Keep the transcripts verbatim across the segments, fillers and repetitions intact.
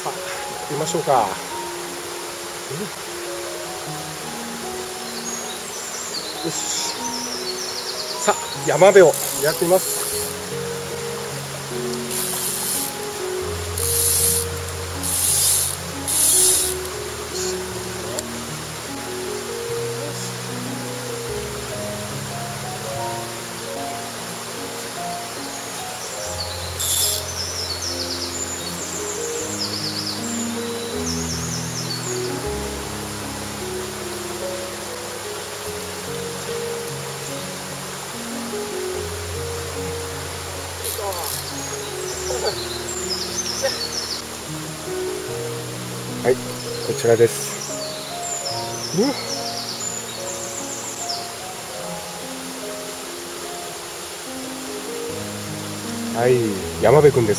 行ってみましょうか。よし。さあ、山辺をやってみます。はい、こちらです。はい、山辺くんです。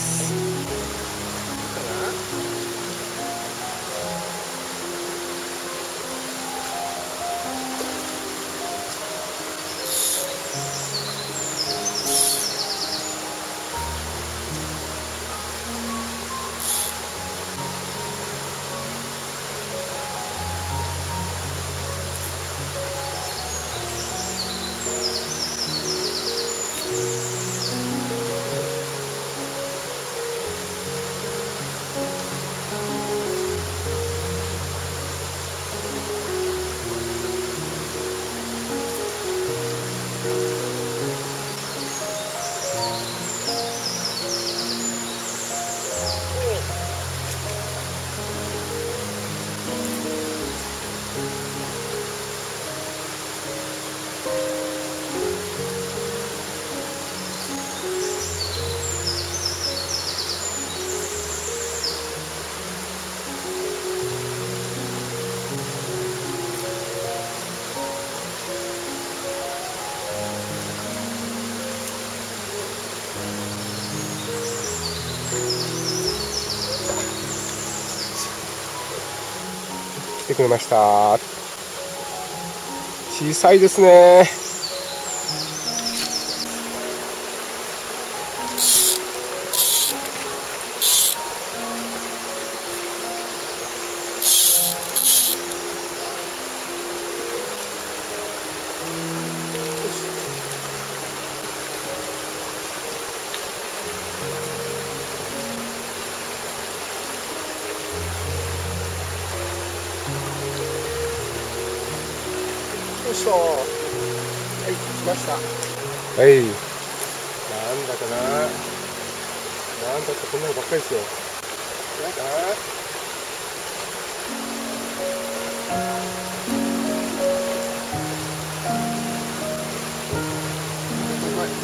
来てくれました。小さいですね。よいしょ。はい、来ました。はい。なんだかな。なんだかこんなのばっかりですよ。なんかな。おい。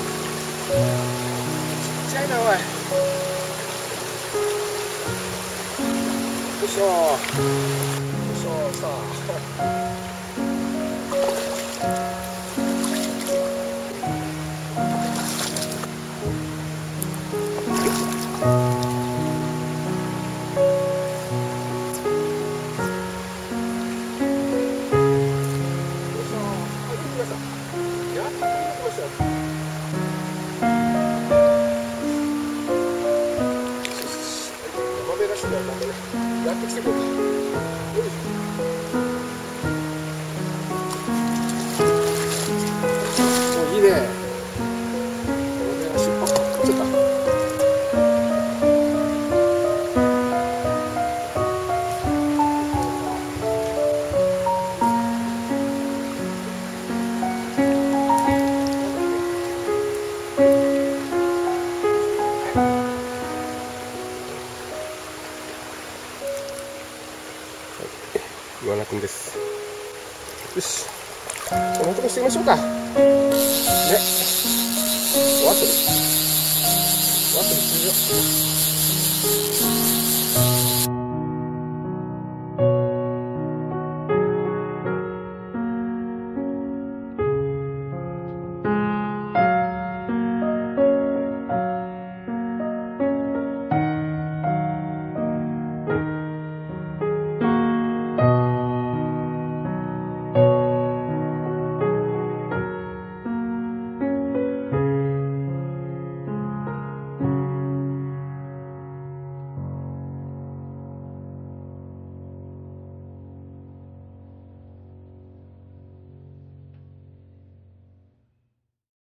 ちっちゃいな、おい。よいしょ。よいしょ、さあ。やってきてくれた。よいしょ。お、いいね。これ足、あ、ちょっと。岩名くんです。よし、このとこしてみましょうかね。お遊びお遊びするよ。